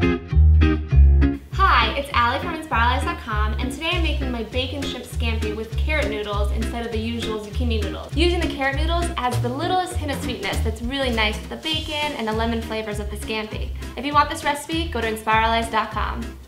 Hi, it's Allie from Inspiralized.com, and today I'm making my Bacon Shrimp Scampi with carrot noodles instead of the usual zucchini noodles. Using the carrot noodles adds the littlest hint of sweetness that's really nice with the bacon and the lemon flavors of the scampi. If you want this recipe, go to Inspiralized.com.